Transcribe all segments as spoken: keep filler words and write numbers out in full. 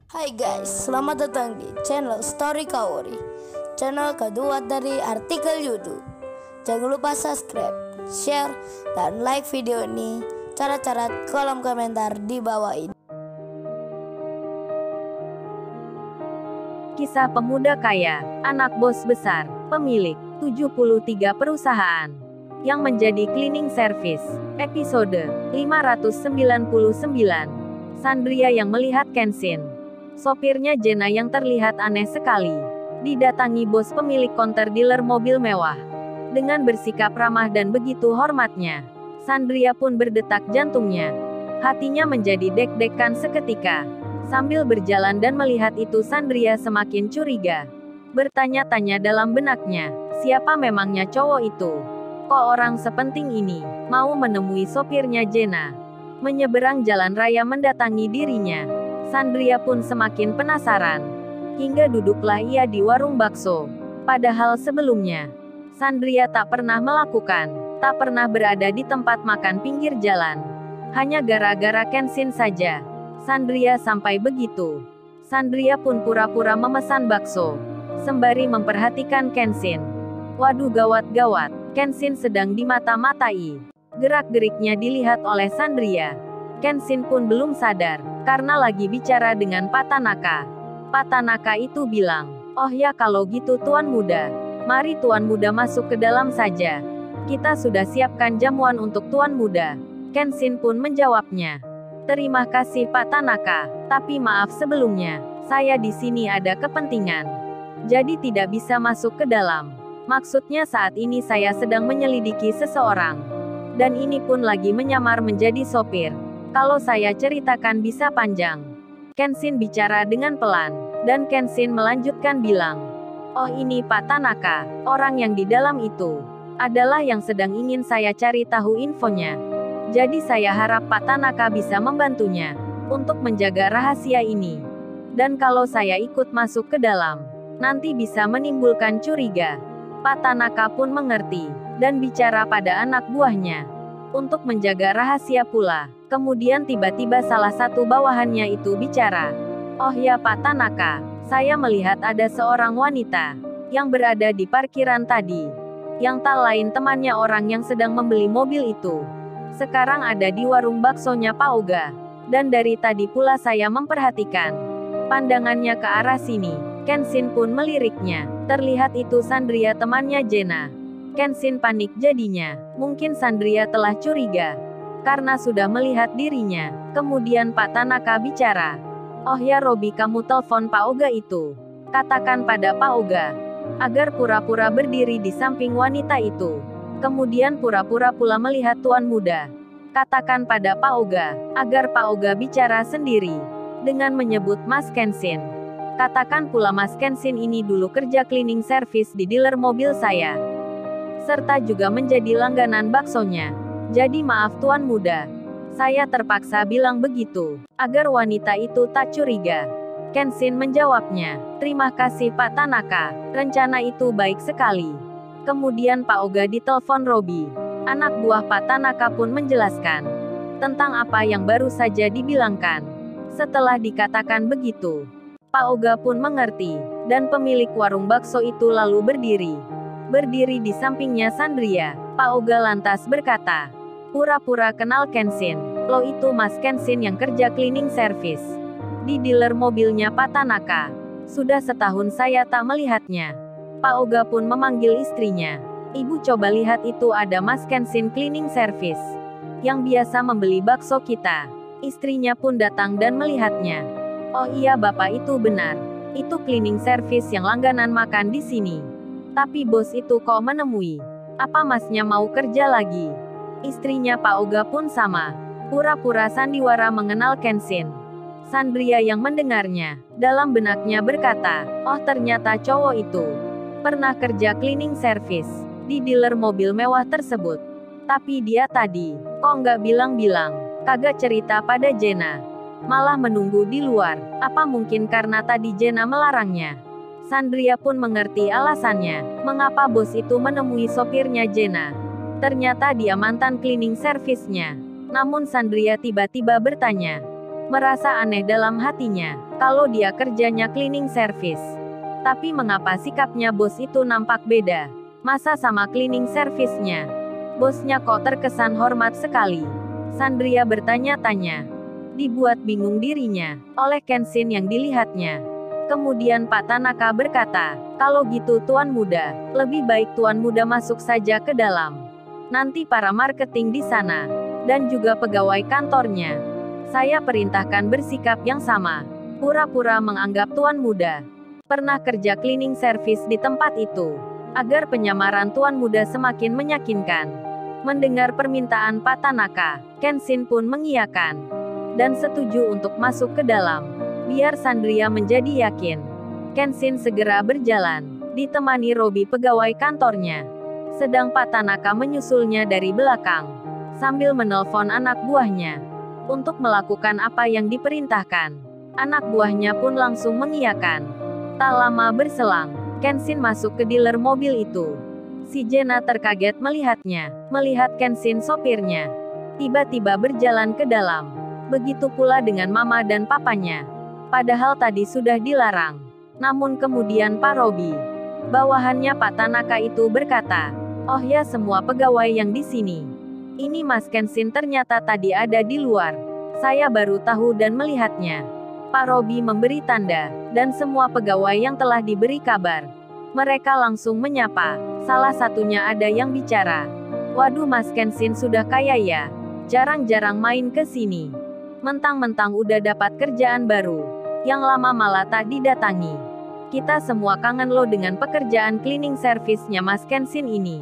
Hai guys, selamat datang di channel Story Kaori, channel kedua dari artikel YouTube. Jangan lupa subscribe, share, dan like video ini. Cara-cara kolom komentar di bawah ini. Kisah pemuda kaya, anak bos besar, pemilik tujuh puluh tiga perusahaan, yang menjadi cleaning service. Episode lima ratus sembilan puluh sembilan. Sandria yang melihat Kenshin. Sopirnya Jenna yang terlihat aneh sekali. Didatangi bos pemilik konter dealer mobil mewah. Dengan bersikap ramah dan begitu hormatnya, Sandria pun berdetak jantungnya. Hatinya menjadi deg-degan seketika. Sambil berjalan dan melihat itu, Sandria semakin curiga. Bertanya-tanya dalam benaknya, siapa memangnya cowok itu? Kok orang sepenting ini mau menemui sopirnya Jenna? Menyeberang jalan raya mendatangi dirinya. Sandria pun semakin penasaran. Hingga duduklah ia di warung bakso. Padahal sebelumnya, Sandria tak pernah melakukan, tak pernah berada di tempat makan pinggir jalan. Hanya gara-gara Kenshin saja, Sandria sampai begitu. Sandria pun pura-pura memesan bakso, sembari memperhatikan Kenshin. Waduh, gawat-gawat, Kenshin sedang dimata-matai. Gerak-geriknya dilihat oleh Sandria. Kenshin pun belum sadar, karena lagi bicara dengan Pak Tanaka. Pak Tanaka itu bilang, "Oh ya, kalau gitu Tuan Muda, mari Tuan Muda masuk ke dalam saja. Kita sudah siapkan jamuan untuk Tuan Muda." Kenshin pun menjawabnya, "Terima kasih Pak Tanaka, tapi maaf sebelumnya, saya di sini ada kepentingan. Jadi tidak bisa masuk ke dalam. Maksudnya saat ini saya sedang menyelidiki seseorang. Dan ini pun lagi menyamar menjadi sopir. Kalau saya ceritakan bisa panjang." Kenshin bicara dengan pelan, dan Kenshin melanjutkan bilang, "Oh ini Pak Tanaka, orang yang di dalam itu, adalah yang sedang ingin saya cari tahu infonya. Jadi saya harap Pak Tanaka bisa membantunya, untuk menjaga rahasia ini. Dan kalau saya ikut masuk ke dalam, nanti bisa menimbulkan curiga." Pak Tanaka pun mengerti, dan bicara pada anak buahnya, untuk menjaga rahasia pula. Kemudian tiba-tiba salah satu bawahannya itu bicara, "Oh ya Pak Tanaka, saya melihat ada seorang wanita, yang berada di parkiran tadi. Yang tak lain temannya orang yang sedang membeli mobil itu. Sekarang ada di warung baksonya Pak Oga. Dan dari tadi pula saya memperhatikan pandangannya ke arah sini." Kenshin pun meliriknya. Terlihat itu Sandria temannya Jenna. Kenshin panik jadinya. Mungkin Sandria telah curiga, karena sudah melihat dirinya. Kemudian Pak Tanaka bicara, "Oh ya Robi, kamu telepon Pak Oga itu. Katakan pada Pak Oga, agar pura-pura berdiri di samping wanita itu. Kemudian pura-pura pula melihat Tuan Muda. Katakan pada Pak Oga, agar Pak Oga bicara sendiri, dengan menyebut Mas Kenshin. Katakan pula Mas Kenshin ini dulu kerja cleaning service di dealer mobil saya. Serta juga menjadi langganan baksonya. Jadi maaf Tuan Muda, saya terpaksa bilang begitu, agar wanita itu tak curiga." Kenshin menjawabnya, "Terima kasih Pak Tanaka, rencana itu baik sekali." Kemudian Pak Oga ditelepon Robi. Anak buah Pak Tanaka pun menjelaskan tentang apa yang baru saja dibilangkan. Setelah dikatakan begitu, Pak Oga pun mengerti, dan pemilik warung bakso itu lalu berdiri. Berdiri di sampingnya Sandria. Pak Oga lantas berkata, "Pura-pura kenal Kenshin. Lo itu Mas Kenshin yang kerja cleaning service di dealer mobilnya Pak Tanaka. Sudah setahun saya tak melihatnya." Pak Oga pun memanggil istrinya. "Ibu coba lihat itu, ada Mas Kenshin cleaning service, yang biasa membeli bakso kita." Istrinya pun datang dan melihatnya. "Oh iya Bapak, itu benar. Itu cleaning service yang langganan makan di sini. Tapi bos itu kok menemui? Apa masnya mau kerja lagi?" Istrinya Pak Oga pun sama. Pura-pura sandiwara mengenal Kenshin. Sandria yang mendengarnya, dalam benaknya berkata, "Oh ternyata cowok itu pernah kerja cleaning service di dealer mobil mewah tersebut. Tapi dia tadi, kok nggak bilang-bilang, kagak cerita pada Jenna. Malah menunggu di luar. Apa mungkin karena tadi Jenna melarangnya?" Sandria pun mengerti alasannya, mengapa bos itu menemui sopirnya Jenna. Ternyata dia mantan cleaning service-nya. Namun Sandria tiba-tiba bertanya, Merasa aneh dalam hatinya, kalau dia kerjanya cleaning service. Tapi mengapa sikapnya bos itu nampak beda? Masa sama cleaning service-nya? Bosnya kok terkesan hormat sekali? Sandria bertanya-tanya. Dibuat bingung dirinya, oleh Kenshin yang dilihatnya. Kemudian Pak Tanaka berkata, kalau gitu Tuan Muda, lebih baik Tuan Muda masuk saja ke dalam. Nanti para marketing di sana, dan juga pegawai kantornya. Saya perintahkan bersikap yang sama. Pura-pura menganggap Tuan Muda pernah kerja cleaning service di tempat itu, agar penyamaran Tuan Muda semakin meyakinkan. Mendengar permintaan Pak Tanaka, Kenshin pun mengiyakan dan setuju untuk masuk ke dalam. Biar Sandria menjadi yakin. Kenshin segera berjalan, ditemani Robi pegawai kantornya. Sedang Pak Tanaka menyusulnya dari belakang, sambil menelpon anak buahnya untuk melakukan apa yang diperintahkan. Anak buahnya pun langsung mengiyakan. Tak lama berselang, Kenshin masuk ke dealer mobil itu. Si Jenna terkaget melihatnya, melihat Kenshin sopirnya tiba-tiba berjalan ke dalam. Begitu pula dengan mama dan papanya. Padahal tadi sudah dilarang. Namun kemudian Pak Robi, bawahannya Pak Tanaka itu berkata, oh ya semua pegawai yang di sini. Ini Mas Kenshin ternyata tadi ada di luar. Saya baru tahu dan melihatnya. Pak Robi memberi tanda, dan semua pegawai yang telah diberi kabar. Mereka langsung menyapa. Salah satunya ada yang bicara. Waduh Mas Kenshin sudah kaya ya. Jarang-jarang main ke sini. Mentang-mentang udah dapat kerjaan baru. Yang lama malah tak didatangi. Kita semua kangen lo dengan pekerjaan cleaning service-nya Mas Kenshin ini.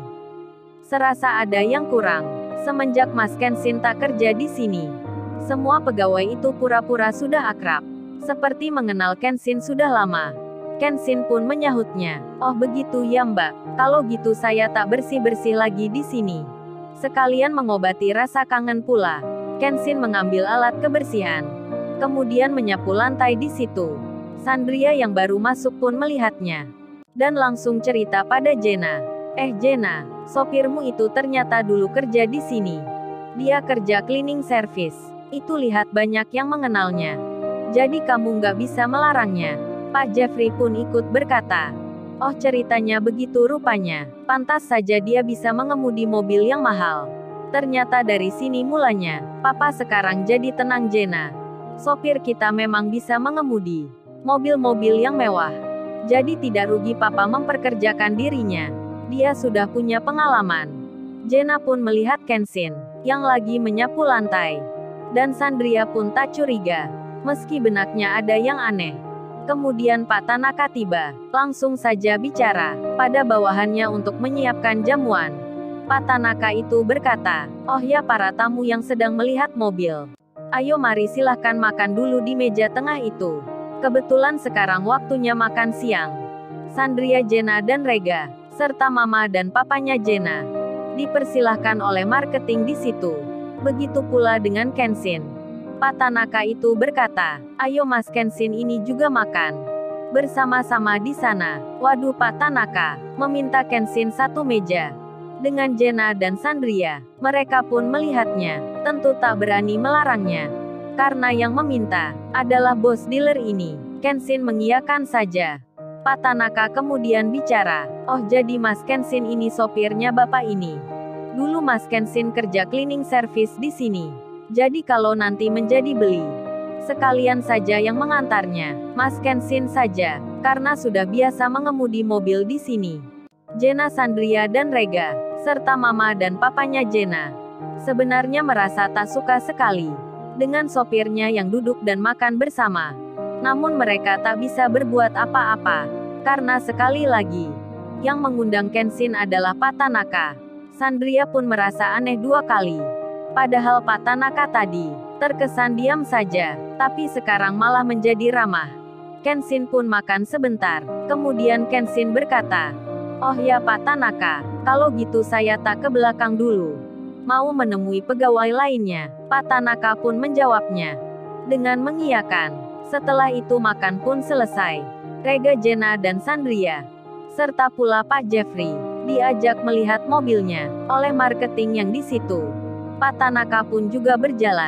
Serasa ada yang kurang. Semenjak Mas Kenshin tak kerja di sini, semua pegawai itu pura-pura sudah akrab. Seperti mengenal Kenshin sudah lama. Kenshin pun menyahutnya. Oh begitu ya Mbak. Kalau gitu saya tak bersih-bersih lagi di sini. Sekalian mengobati rasa kangen pula. Kenshin mengambil alat kebersihan. Kemudian menyapu lantai di situ. Sandria yang baru masuk pun melihatnya. Dan langsung cerita pada Jenna. Eh Jenna, sopirmu itu ternyata dulu kerja di sini. Dia kerja cleaning service. Itu lihat banyak yang mengenalnya. Jadi kamu nggak bisa melarangnya. Pak Jeffrey pun ikut berkata. Oh ceritanya begitu rupanya. Pantas saja dia bisa mengemudi mobil yang mahal. Ternyata dari sini mulanya. Papa sekarang jadi tenang Jenna. Sopir kita memang bisa mengemudi mobil-mobil yang mewah. Jadi tidak rugi Papa memperkerjakan dirinya. Dia sudah punya pengalaman. Jenna pun melihat Kenshin, yang lagi menyapu lantai. Dan Sandria pun tak curiga, meski benaknya ada yang aneh. Kemudian Pak Tanaka tiba, langsung saja bicara pada bawahannya untuk menyiapkan jamuan. Pak Tanaka itu berkata, oh ya para tamu yang sedang melihat mobil. Ayo mari silahkan makan dulu di meja tengah itu. Kebetulan sekarang waktunya makan siang. Sandria, Jenna dan Rega, serta mama dan papanya Jenna, dipersilahkan oleh marketing di situ. Begitu pula dengan Kenshin. Pak Tanaka itu berkata, ayo Mas Kenshin ini juga makan bersama-sama di sana. Waduh Pak Tanaka, meminta Kenshin satu meja dengan Jenna dan Sandria. Mereka pun melihatnya, tentu tak berani melarangnya. Karena yang meminta adalah bos dealer ini. Kenshin mengiyakan saja. Pak Tanaka kemudian bicara, oh jadi Mas Kenshin ini sopirnya bapak ini. Dulu Mas Kenshin kerja cleaning service di sini. Jadi kalau nanti menjadi beli, sekalian saja yang mengantarnya, Mas Kenshin saja, karena sudah biasa mengemudi mobil di sini. Jenna, Sandria dan Rega, serta mama dan papanya Jenna, sebenarnya merasa tak suka sekali dengan sopirnya yang duduk dan makan bersama. Namun mereka tak bisa berbuat apa-apa, karena sekali lagi, yang mengundang Kenshin adalah Pak Tanaka. Sandria pun merasa aneh dua kali. Padahal Pak Tanaka tadi terkesan diam saja, tapi sekarang malah menjadi ramah. Kenshin pun makan sebentar, kemudian Kenshin berkata, oh ya Pak Tanaka, kalau gitu saya tak ke belakang dulu. Mau menemui pegawai lainnya. Pak Tanaka pun menjawabnya dengan mengiyakan. Setelah itu makan pun selesai. Rega, Jenna dan Sandria, serta pula Pak Jeffrey, diajak melihat mobilnya oleh marketing yang di situ. Pak Tanaka pun juga berjalan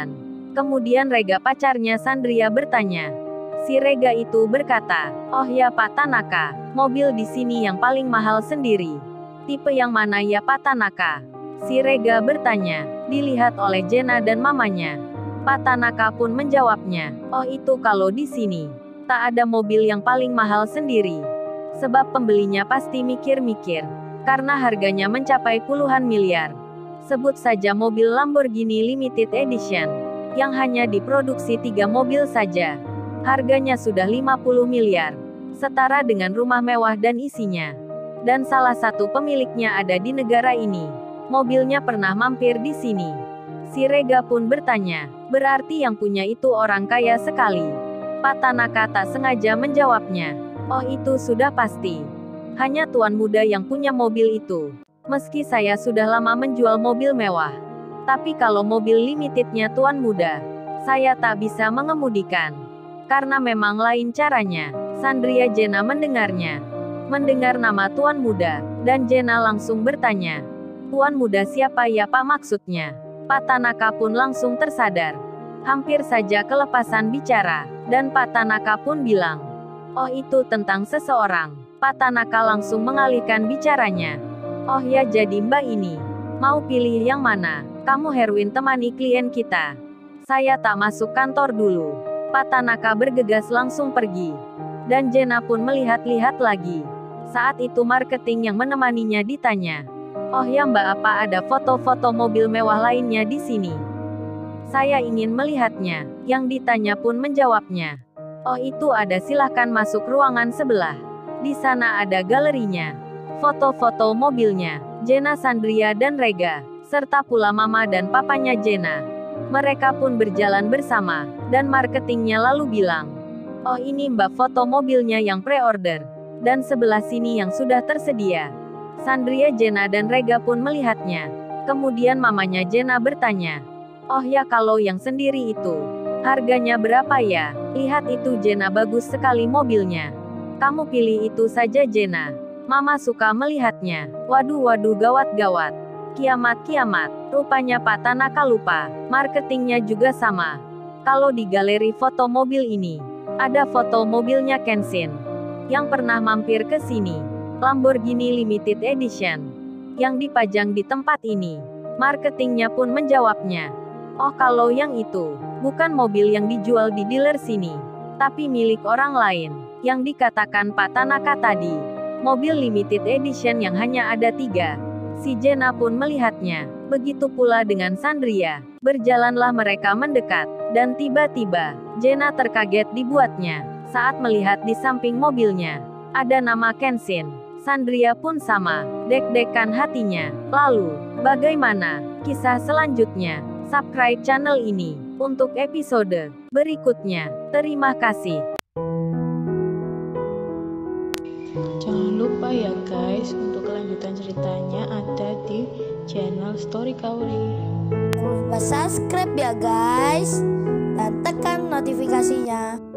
Kemudian Rega pacarnya Sandria bertanya. Si Rega itu berkata, "Oh ya Pak Tanaka, mobil di sini yang paling mahal sendiri. Tipe yang mana ya Pak Tanaka?" Si Rega bertanya, dilihat oleh Jenna dan mamanya. Pak Tanaka pun menjawabnya, "Oh itu kalau di sini, tak ada mobil yang paling mahal sendiri. Sebab pembelinya pasti mikir-mikir, karena harganya mencapai puluhan miliar. Sebut saja mobil Lamborghini Limited Edition, yang hanya diproduksi tiga mobil saja. Harganya sudah lima puluh miliar, setara dengan rumah mewah dan isinya. Dan salah satu pemiliknya ada di negara ini. Mobilnya pernah mampir di sini." Si Rega pun bertanya, "Berarti yang punya itu orang kaya sekali?" Pak Tanaka tak sengaja menjawabnya, "Oh itu sudah pasti. Hanya tuan muda yang punya mobil itu. Meski saya sudah lama menjual mobil mewah. Tapi kalau mobil limitednya tuan muda, saya tak bisa mengemudikan. Karena memang lain caranya." Sandria Jenna mendengarnya. Mendengar nama tuan muda, dan Jenna langsung bertanya, "Tuan muda siapa ya Pak maksudnya?" Pak Tanaka pun langsung tersadar. Hampir saja kelepasan bicara, dan Pak Tanaka pun bilang, "Oh itu tentang seseorang." Pak Tanaka langsung mengalihkan bicaranya. "Oh ya jadi mbak ini. Mau pilih yang mana? Kamu Herwin temani klien kita. Saya tak masuk kantor dulu." Pak Tanaka bergegas langsung pergi. Dan Jenna pun melihat-lihat lagi. Saat itu marketing yang menemaninya ditanya, "Oh ya mbak apa ada foto-foto mobil mewah lainnya di sini? Saya ingin melihatnya." Yang ditanya pun menjawabnya, "Oh itu ada silahkan masuk ruangan sebelah. Di sana ada galerinya. Foto-foto mobilnya." Jenna Sandria dan Rega, serta pula mama dan papanya Jenna. Mereka pun berjalan bersama, dan marketingnya lalu bilang, "Oh ini mbak foto mobilnya yang pre-order. Dan sebelah sini yang sudah tersedia." Sandria Jenna dan Rega pun melihatnya. Kemudian mamanya Jenna bertanya, "Oh ya kalau yang sendiri itu, harganya berapa ya? Lihat itu Jenna bagus sekali mobilnya. Kamu pilih itu saja Jenna." Mama suka melihatnya. Waduh waduh gawat-gawat. Kiamat-kiamat. Rupanya Pak Tanaka lupa. Marketingnya juga sama. Kalau di galeri foto mobil ini, ada foto mobilnya Kenshin, yang pernah mampir ke sini. Lamborghini Limited Edition, yang dipajang di tempat ini. Marketingnya pun menjawabnya, "Oh kalau yang itu, bukan mobil yang dijual di dealer sini, tapi milik orang lain." Yang dikatakan Pak Tanaka tadi, mobil limited edition yang hanya ada tiga. Si Jenna pun melihatnya. Begitu pula dengan Sandria. Berjalanlah mereka mendekat, dan tiba-tiba, Jenna terkaget dibuatnya, saat melihat di samping mobilnya, ada nama Kenshin. Sandria pun sama, deg-degan hatinya. Lalu, bagaimana kisah selanjutnya? Subscribe channel ini, untuk episode berikutnya. Terima kasih. Jangan lupa ya guys, untuk kelanjutan ceritanya ada di channel Story Kaori. Jangan lupa subscribe ya guys, dan tekan notifikasinya.